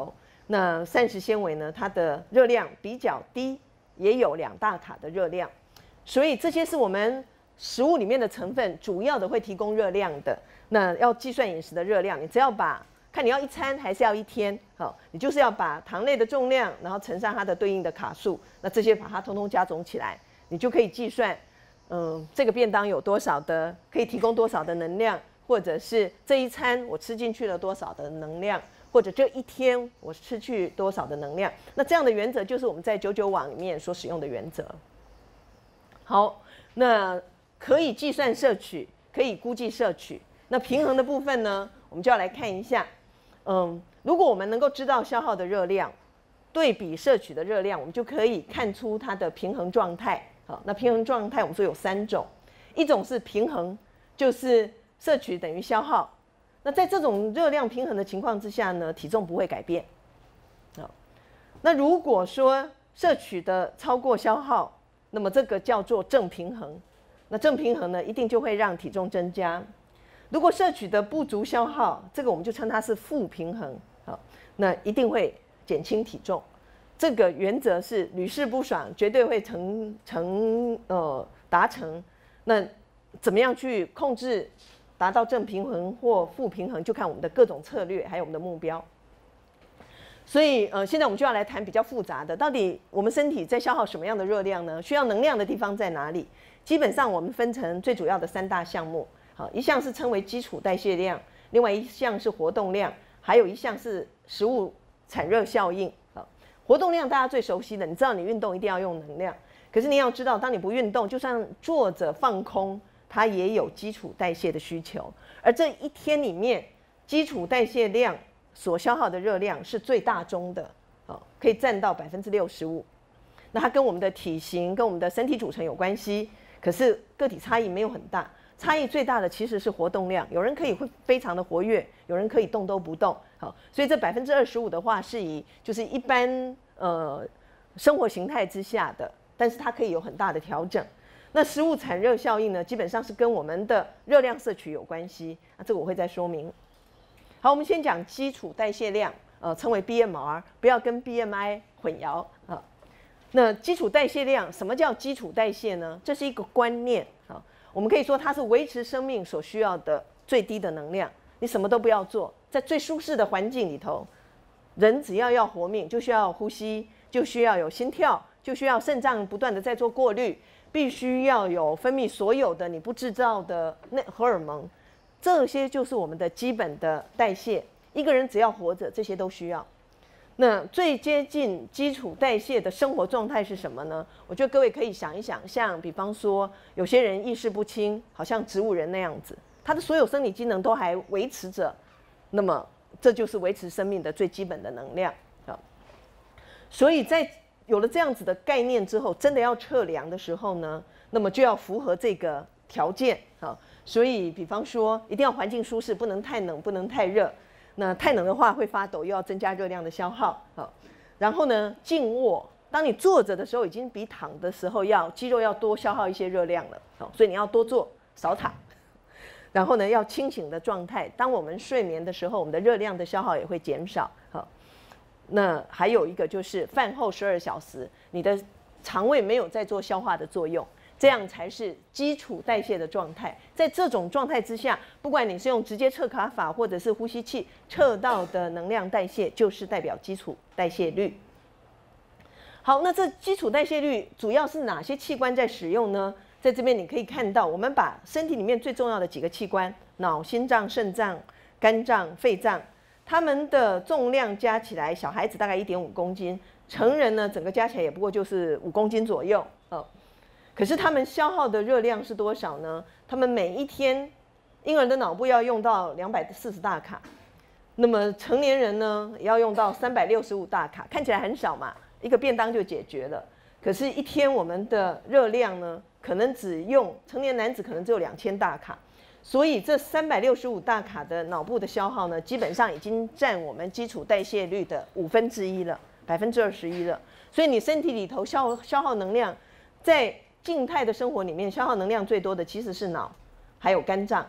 那膳食纤维呢，它的热量比较低，也有两大卡的热量，所以这些是我们食物里面的成分，主要的会提供热量的。那要计算饮食的热量，你只要把看你要一餐还是要一天，好，你就是要把糖类的重量，然后乘上它的对应的卡数，那这些把它通通加总起来，你就可以计算，嗯，这个便当有多少的可以提供多少的能量，或者是这一餐我吃进去了多少的能量，或者这一天我吃去多少的能量。那这样的原则就是我们在九九网里面所使用的原则。好，那可以计算摄取，可以估计摄取。那平衡的部分呢，我们就要来看一下。嗯，如果我们能够知道消耗的热量对比摄取的热量，我们就可以看出它的平衡状态。好，那平衡状态我们说有三种，一种是平衡，就是摄取等于消耗。那在这种热量平衡的情况之下呢，体重不会改变。好，那如果说摄取的超过消耗，那么这个叫做正平衡。那正平衡呢，一定就会让体重增加。如果摄取的不足消耗，这个我们就称它是负平衡，好，那一定会减轻体重。这个原则是屡试不爽，绝对会成成呃达成。那怎么样去控制达到正平衡或负平衡，就看我们的各种策略，还有我们的目标。所以呃，现在我们就要来谈比较复杂的，到底我们身体在消耗什么样的热量呢？需要能量的地方在哪里？基本上我们分成最主要的三大项目。好，一项是称为基础代谢量，另外一项是活动量，还有一项是食物产热效应。好，活动量大家最熟悉的，你知道你运动一定要用能量，可是你要知道，当你不运动，就算坐着放空，它也有基础代谢的需求。而这一天里面，基础代谢量所消耗的热量是最大宗的，好，可以占到百分之六十五。那它跟我们的体型、跟我们的身体组成有关系，可是个体差异没有很大。差异最大的其实是活动量，有人可以会非常的活跃，有人可以动都不动。好，所以这百分之二十五的话是以就是一般呃生活形态之下的，但是它可以有很大的调整。那食物产热效应呢，基本上是跟我们的热量摄取有关系啊，这个我会再说明。好，我们先讲基础代谢量，呃，称为 B M R， 不要跟 B M I 混淆啊。那基础代谢量，什么叫基础代谢呢？这是一个观念啊。我们可以说它是维持生命所需要的最低的能量，你什么都不要做，在最舒适的环境里头，人只要要活命，就需要呼吸，就需要有心跳，就需要肾脏不断的在做过滤，必须要有分泌所有的你不制造的那荷尔蒙，这些就是我们的基本的代谢。一个人只要活着，这些都需要。那最接近基础代谢的生活状态是什么呢？我觉得各位可以想一想，像比方说有些人意识不清，好像植物人那样子，他的所有生理机能都还维持着，那么这就是维持生命的最基本的能量啊。所以在有了这样子的概念之后，真的要测量的时候呢，那么就要符合这个条件啊。所以比方说一定要环境舒适，不能太冷，不能太热。那太冷的话会发抖，又要增加热量的消耗。好，然后呢，静卧，当你坐着的时候，已经比躺的时候要肌肉要多消耗一些热量了。好，所以你要多坐，少躺。然后呢，要清醒的状态。当我们睡眠的时候，我们的热量的消耗也会减少。好，那还有一个就是饭后十二小时，你的肠胃没有在做消化的作用。这样才是基础代谢的状态。在这种状态之下，不管你是用直接测卡法或者是呼吸器测到的能量代谢，就是代表基础代谢率。好，那这基础代谢率主要是哪些器官在使用呢？在这边你可以看到，我们把身体里面最重要的几个器官——脑、心脏、肾脏、肝脏、肺脏，它们的重量加起来，小孩子大概一点五公斤，成人呢整个加起来也不过就是五公斤左右。哦。可是他们消耗的热量是多少呢？他们每一天，婴儿的脑部要用到两百四十大卡，那么成年人呢也要用到三百六十五大卡，看起来很少嘛，一个便当就解决了。可是，一天我们的热量呢，可能只用成年男子可能只有两千大卡，所以这三百六十五大卡的脑部的消耗呢，基本上已经占我们基础代谢率的五分之一了，百分之二十一了。所以你身体里头消消耗能量，在静态的生活里面消耗能量最多的其实是脑，还有肝脏。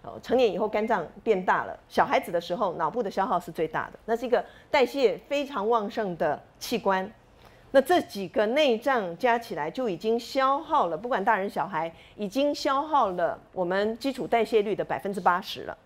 哦，成年以后肝脏变大了，小孩子的时候脑部的消耗是最大的，那是一个代谢非常旺盛的器官。那这几个内脏加起来就已经消耗了，不管大人小孩，已经消耗了我们基础代谢率的百分之八十了。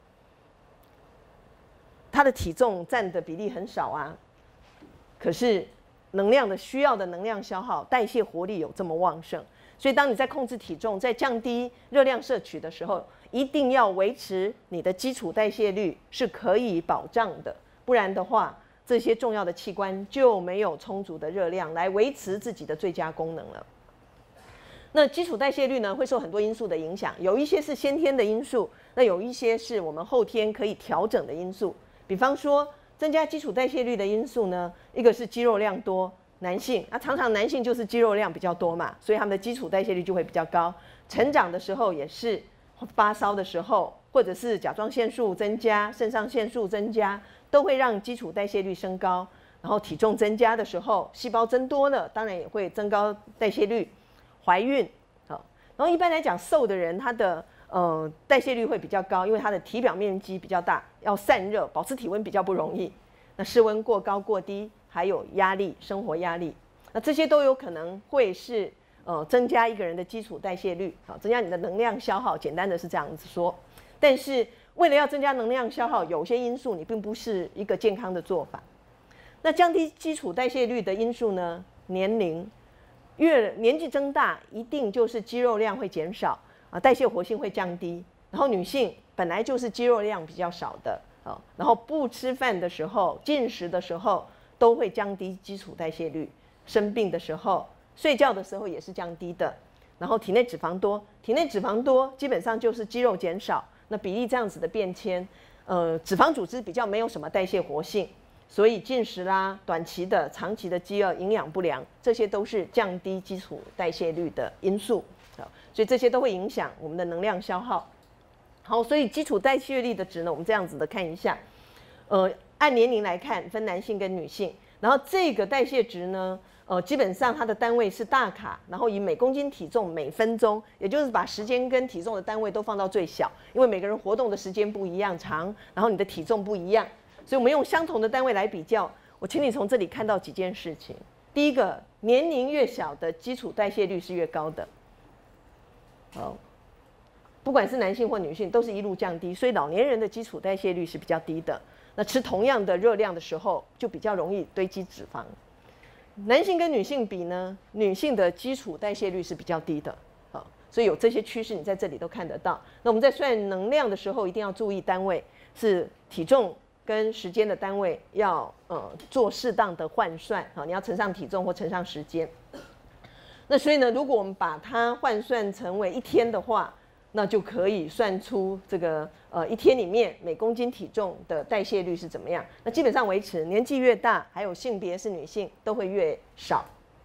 它的体重占的比例很少啊，可是能量的需要的能量消耗，代谢活力有这么旺盛，所以当你在控制体重，在降低热量摄取的时候，一定要维持你的基础代谢率是可以保障的，不然的话，这些重要的器官就没有充足的热量来维持自己的最佳功能了。那基础代谢率呢，会受很多因素的影响，有一些是先天的因素，那有一些是我们后天可以调整的因素。比方说，增加基础代谢率的因素呢，一个是肌肉量多，男性啊，常常男性就是肌肉量比较多嘛，所以他们的基础代谢率就会比较高。成长的时候也是，发烧的时候，或者是甲状腺素增加、肾上腺素增加，都会让基础代谢率升高。然后体重增加的时候，细胞增多了，当然也会增高代谢率。怀孕，好，然后一般来讲，瘦的人他的呃代谢率会比较高，因为他的体表面积比较大，要散热，保持体温比较不容易。那室温过高过低，还有压力，生活压力，那这些都有可能会是呃增加一个人的基础代谢率，好，增加你的能量消耗。简单的是这样子说，但是为了要增加能量消耗，有些因素你并不是一个健康的做法。那降低基础代谢率的因素呢？年龄。越年纪增大，一定就是肌肉量会减少啊，代谢活性会降低。然后女性本来就是肌肉量比较少的啊，然后不吃饭的时候、进食的时候都会降低基础代谢率。生病的时候、睡觉的时候也是降低的。然后体内脂肪多，体内脂肪多基本上就是肌肉减少，那比例这样子的变迁，呃，脂肪组织比较没有什么代谢活性。所以进食啦、短期的、长期的饥饿、营养不良，这些都是降低基础代谢率的因素。所以这些都会影响我们的能量消耗。好，所以基础代谢率的值呢，我们这样子的看一下。呃，按年龄来看，分男性跟女性。然后这个代谢值呢，呃，基本上它的单位是大卡，然后以每公斤体重每分钟，也就是把时间跟体重的单位都放到最小，因为每个人活动的时间不一样长，然后你的体重不一样。所以我们用相同的单位来比较，我请你从这里看到几件事情。第一个，年龄越小的基础代谢率是越高的。好，不管是男性或女性，都是一路降低，所以老年人的基础代谢率是比较低的。那吃同样的热量的时候，就比较容易堆积脂肪。男性跟女性比呢，女性的基础代谢率是比较低的。好，所以有这些趋势，你在这里都看得到。那我们在算能量的时候，一定要注意单位是体重。跟时间的单位要呃做适当的换算，好，你要乘上体重或乘上时间。那所以呢，如果我们把它换算成为一天的话，那就可以算出这个呃一天里面每公斤体重的代谢率是怎么样。那基本上维持，年纪越大，还有性别是女性，都会越少。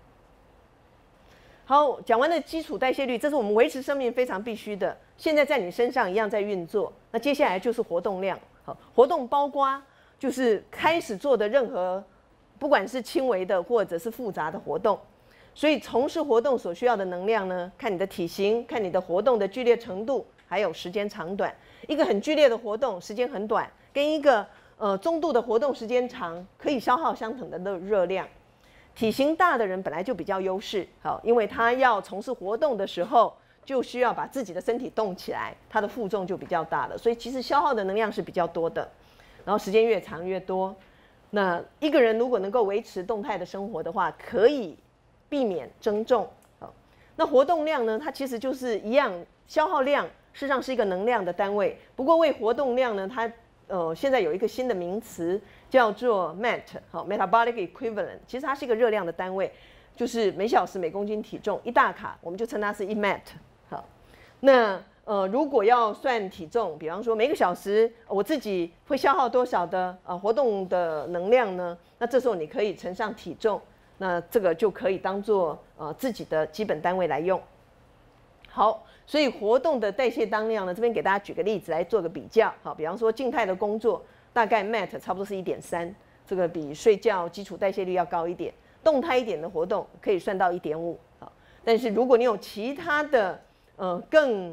好，讲完了基础代谢率，这是我们维持生命非常必须的。现在在你身上一样在运作。那接下来就是活动量。好，活动包括就是开始做的任何，不管是轻微的或者是复杂的活动。所以从事活动所需要的能量呢，看你的体型，看你的活动的剧烈程度，还有时间长短。一个很剧烈的活动时间很短，跟一个呃中度的活动时间长，可以消耗相等的热热量。体型大的人本来就比较优势，好，因为他要从事活动的时候，就需要把自己的身体动起来，它的负重就比较大了，所以其实消耗的能量是比较多的。然后时间越长越多，那一个人如果能够维持动态的生活的话，可以避免增重。好，那活动量呢，它其实就是一样，消耗量事实上是一个能量的单位。不过为活动量呢，它呃现在有一个新的名词叫做 M E T， 好 ，Metabolic Equivalent， 其实它是一个热量的单位，就是每小时每公斤体重一大卡，我们就称它是一 M E T。好，那呃，如果要算体重，比方说每个小时我自己会消耗多少的呃活动的能量呢？那这时候你可以乘上体重，那这个就可以当做呃自己的基本单位来用。好，所以活动的代谢当量呢，这边给大家举个例子来做个比较。好，比方说静态的工作，大概 M E T 差不多是 一点三， 这个比睡觉基础代谢率要高一点。动态一点的活动可以算到 一点五。好，但是如果你有其他的呃更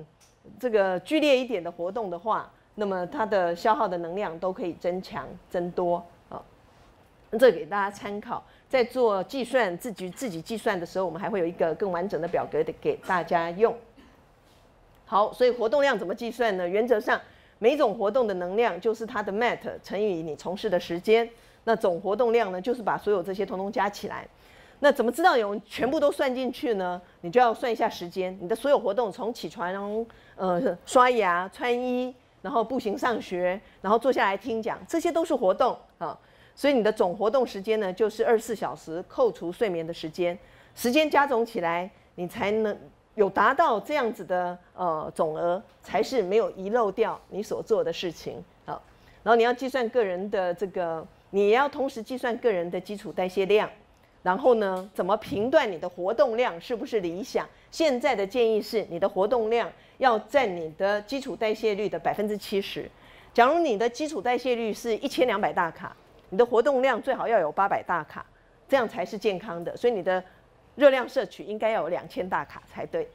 这个剧烈一点的活动的话，那么它的消耗的能量都可以增强增多啊。这给大家参考，在做计算自己自己计算的时候，我们还会有一个更完整的表格的给大家用。好，所以活动量怎么计算呢？原则上，每种活动的能量就是它的 mat 乘以你从事的时间，那总活动量呢，就是把所有这些统统加起来。那怎么知道有全部都算进去呢？你就要算一下时间，你的所有活动从起床、呃刷牙、穿衣，然后步行上学，然后坐下来听讲，这些都是活动啊。所以你的总活动时间呢，就是二十四小时扣除睡眠的时间，时间加总起来，你才能有达到这样子的呃总额，才是没有遗漏掉你所做的事情啊。然后你要计算个人的这个，你也要同时计算个人的基础代谢量，然后呢，怎么评断你的活动量是不是理想？现在的建议是，你的活动量要占你的基础代谢率的百分之七十。假如你的基础代谢率是一千两百大卡，你的活动量最好要有八百大卡，这样才是健康的。所以你的热量摄取应该要有两千大卡才对。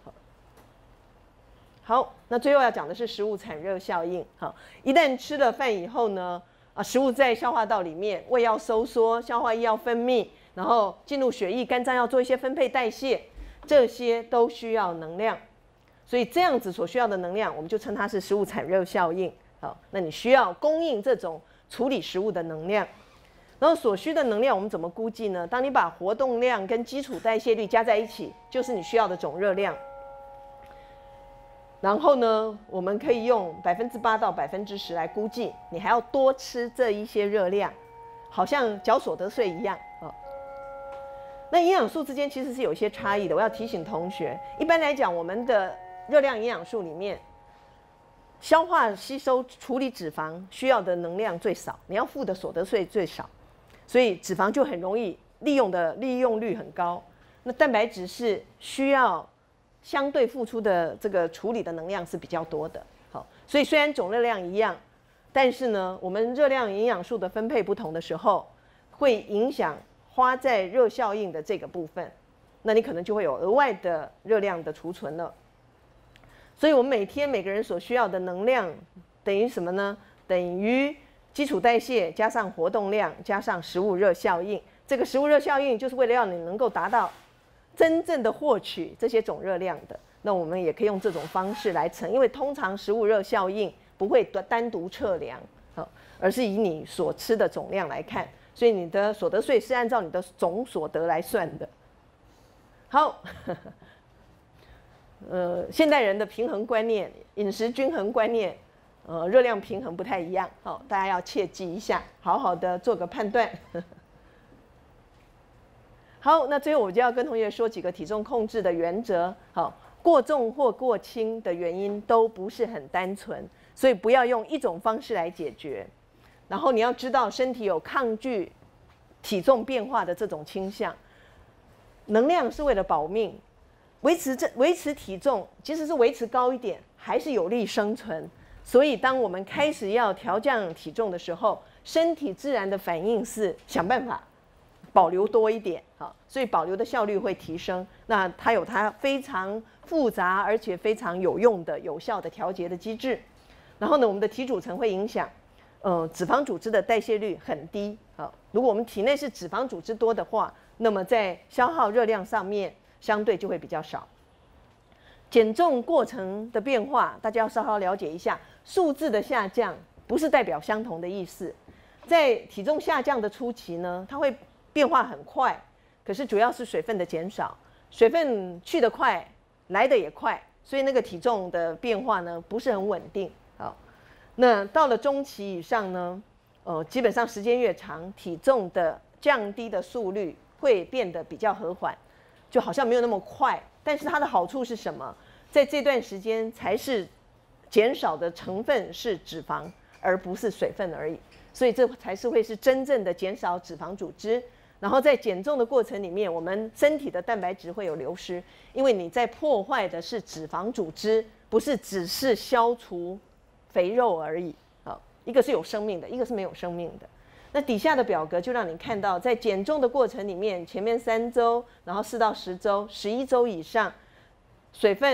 好，那最后要讲的是食物产热效应。好，一旦吃了饭以后呢，啊，食物在消化道里面，胃要收缩，消化液要分泌，然后进入血液，肝脏要做一些分配代谢，这些都需要能量。所以这样子所需要的能量，我们就称它是食物产热效应。好，那你需要供应这种处理食物的能量。然后所需的能量我们怎么估计呢？当你把活动量跟基础代谢率加在一起，就是你需要的总热量。然后呢，我们可以用百分之八到百分之十来估计，你还要多吃这一些热量，好像缴所得税一样啊。那营养素之间其实是有一些差异的，我要提醒同学，一般来讲，我们的热量营养素里面，消化吸收处理脂肪需要的能量最少，你要付的所得税最少，所以脂肪就很容易利用的利用率很高。那蛋白质是需要相对付出的这个处理的能量是比较多的。好，所以虽然总热量一样，但是呢，我们热量营养素的分配不同的时候，会影响花在热效应的这个部分，那你可能就会有额外的热量的储存了。所以我们每天每个人所需要的能量等于什么呢？等于基础代谢加上活动量加上食物热效应。这个食物热效应就是为了让你能够达到真正的获取这些总热量的。那我们也可以用这种方式来乘，因为通常食物热效应不会单独测量，而是以你所吃的总量来看。所以你的所得税是按照你的总所得来算的。好。呃，现代人的平衡观念、饮食均衡观念，呃，热量平衡不太一样，好、哦，大家要切记一下，好好的做个判断。好，那最后我就要跟同学说几个体重控制的原则。好，过重或过轻的原因都不是很单纯，所以不要用一种方式来解决。然后你要知道，身体有抗拒体重变化的这种倾向，能量是为了保命。维持这维持体重，即使是维持高一点，还是有利生存。所以，当我们开始要调降体重的时候，身体自然的反应是想办法保留多一点，好，所以保留的效率会提升。那它有它非常复杂而且非常有用的、有效的调节的机制。然后呢，我们的体组成会影响，呃，脂肪组织的代谢率很低。好，如果我们体内是脂肪组织多的话，那么在消耗热量上面，相对就会比较少。减重过程的变化，大家要稍稍了解一下。数字的下降不是代表相同的意思。在体重下降的初期呢，它会变化很快，可是主要是水分的减少，水分去得快，来得也快，所以那个体重的变化呢不是很稳定。好，那到了中期以上呢，呃，基本上时间越长，体重的降低的速率会变得比较和缓。就好像没有那么快，但是它的好处是什么？在这段时间才是减少的成分是脂肪，而不是水分而已。所以这才是会是真正的减少脂肪组织。然后在减重的过程里面，我们身体的蛋白质会有流失，因为你在破坏的是脂肪组织，不是只是消除肥肉而已。好，一个是有生命的，一个是没有生命的。那底下的表格就让你看到，在减重的过程里面，前面三周，然后四到十周、十一周以上，水分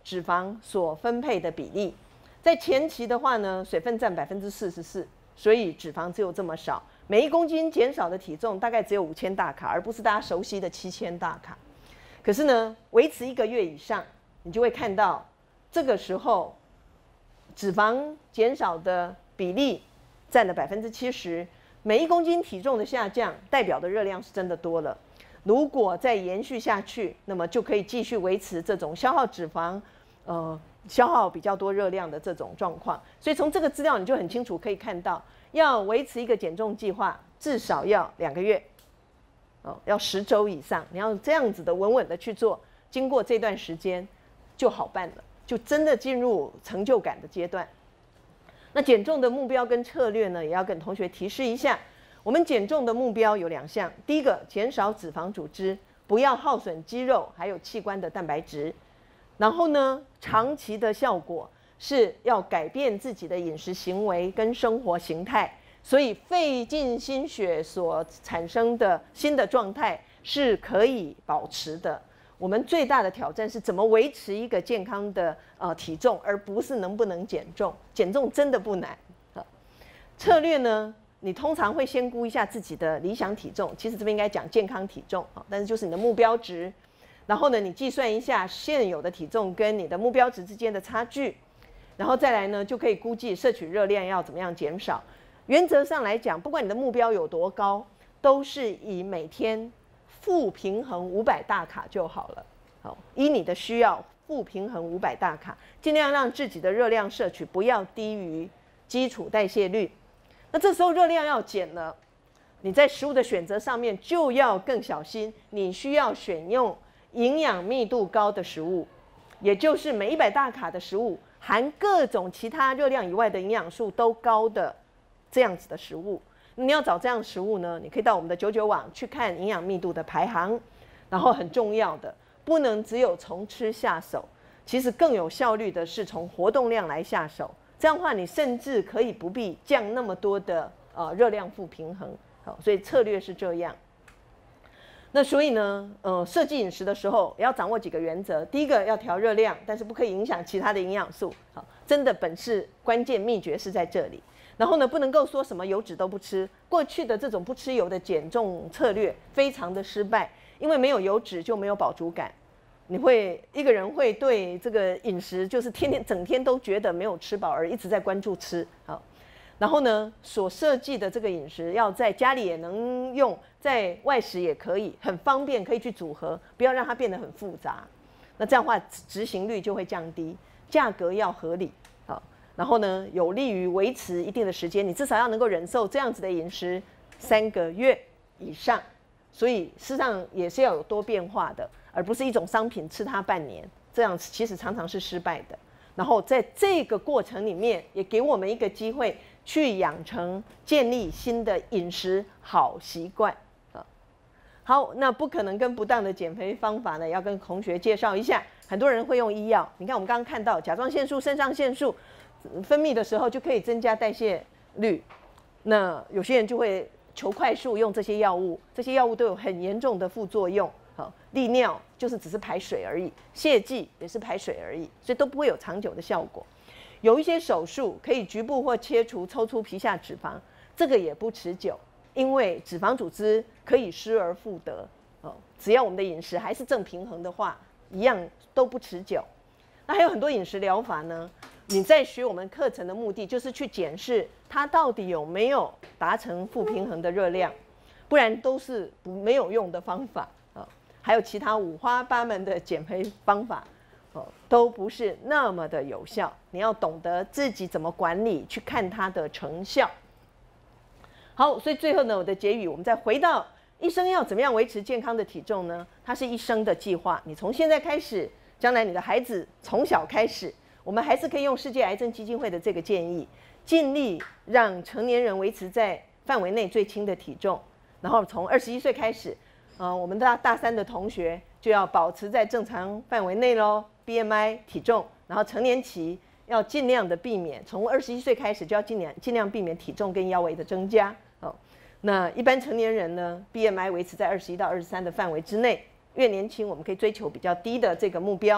脂肪所分配的比例。在前期的话呢，水分占百分之四十四，所以脂肪只有这么少，每一公斤减少的体重大概只有五千大卡，而不是大家熟悉的七千大卡。可是呢，维持一个月以上，你就会看到这个时候脂肪减少的比例占了百分之七十，每一公斤体重的下降，代表的热量是真的多了。如果再延续下去，那么就可以继续维持这种消耗脂肪，呃，消耗比较多热量的这种状况。所以从这个资料你就很清楚可以看到，要维持一个减重计划，至少要两个月，哦，要十周以上。你要这样子的稳稳的去做，经过这段时间就好办了，就真的进入成就感的阶段。那减重的目标跟策略呢，也要跟同学提示一下。我们减重的目标有两项，第一个减少脂肪组织，不要耗损肌肉还有器官的蛋白质。然后呢，长期的效果是要改变自己的饮食行为跟生活形态，所以费尽心血所产生的新的状态是可以保持的。我们最大的挑战是怎么维持一个健康的呃体重，而不是能不能减重。减重真的不难。策略呢？你通常会先估一下自己的理想体重，其实这边应该讲健康体重，但是就是你的目标值。然后呢，你计算一下现有的体重跟你的目标值之间的差距，然后再来呢，就可以估计摄取热量要怎么样减少。原则上来讲，不管你的目标有多高，都是以每天负平衡五百大卡就好了。好，依你的需要负平衡五百大卡，尽量让自己的热量摄取不要低于基础代谢率。那这时候热量要减了，你在食物的选择上面就要更小心，你需要选用营养密度高的食物，也就是每一百大卡的食物含各种其他热量以外的营养素都高的这样子的食物。你要找这样的食物呢，你可以到我们的九九网去看营养密度的排行。然后很重要的，不能只有从吃下手，其实更有效率的是从活动量来下手。这样的话，你甚至可以不必降那么多的呃热量负平衡。好，所以策略是这样。那所以呢，呃，设计饮食的时候也要掌握几个原则。第一个要调热量，但是不可以影响其他的营养素。好，真的本事关键秘诀是在这里。然后呢，不能够说什么油脂都不吃。过去的这种不吃油的减重策略非常的失败，因为没有油脂就没有饱足感。你会一个人会对这个饮食就是天天整天都觉得没有吃饱，而一直在关注吃。好，然后呢，所设计的这个饮食要在家里也能用，在外食也可以，很方便，可以去组合，不要让它变得很复杂。那这样的话，执行率就会降低，价格要合理。好，然后呢，有利于维持一定的时间，你至少要能够忍受这样子的饮食三个月以上。所以事实上也是要有多变化的，而不是一种商品吃它半年，这样其实常常是失败的。然后在这个过程里面，也给我们一个机会去养成、建立新的饮食好习惯。好，那不可能跟不当的减肥方法呢，要跟同学介绍一下。很多人会用医药，你看我们刚刚看到甲状腺素、肾上腺素分泌的时候就可以增加代谢率，那有些人就会求快速用这些药物，这些药物都有很严重的副作用。好，利尿就是只是排水而已，泻剂也是排水而已，所以都不会有长久的效果。有一些手术可以局部或切除抽出皮下脂肪，这个也不持久，因为脂肪组织可以失而复得。哦，只要我们的饮食还是正平衡的话，一样都不持久。那还有很多饮食疗法呢，你在学我们课程的目的就是去检视它到底有没有达成负平衡的热量，不然都是没有用的方法。哦，还有其他五花八门的减肥方法，哦，都不是那么的有效。你要懂得自己怎么管理，去看它的成效。好，所以最后呢，我的结语，我们再回到一生要怎么样维持健康的体重呢？它是一生的计划，你从现在开始，将来你的孩子从小开始，我们还是可以用世界癌症基金会的这个建议，尽力让成年人维持在范围内最轻的体重。然后从二十一岁开始，呃，我们大大三的同学就要保持在正常范围内咯 B M I 体重，然后成年期要尽量的避免，从二十一岁开始就要尽量尽量避免体重跟腰围的增加。哦，那一般成年人呢 ，B M I 维持在二十一到二十三的范围之内，越年轻我们可以追求比较低的这个目标。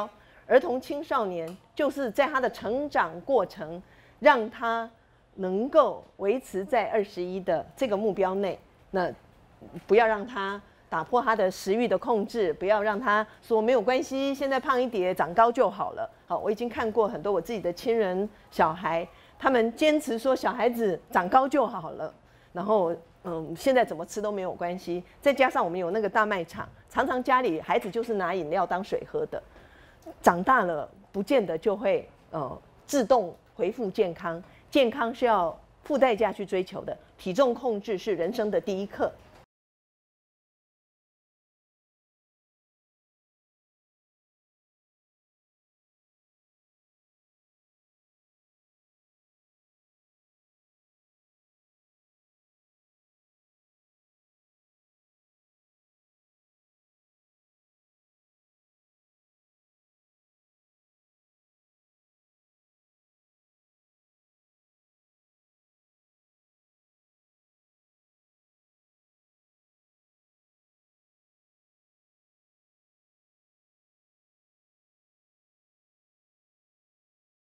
儿童青少年就是在他的成长过程，让他能够维持在二十一的这个目标内，那不要让他打破他的食欲的控制，不要让他说没有关系，现在胖一点长高就好了。好，我已经看过很多我自己的亲人小孩，他们坚持说小孩子长高就好了，然后嗯，现在怎么吃都没有关系。再加上我们有那个大卖场，常常家里孩子就是拿饮料当水喝的，长大了不见得就会呃自动恢复健康。健康是要付代价去追求的，体重控制是人生的第一课。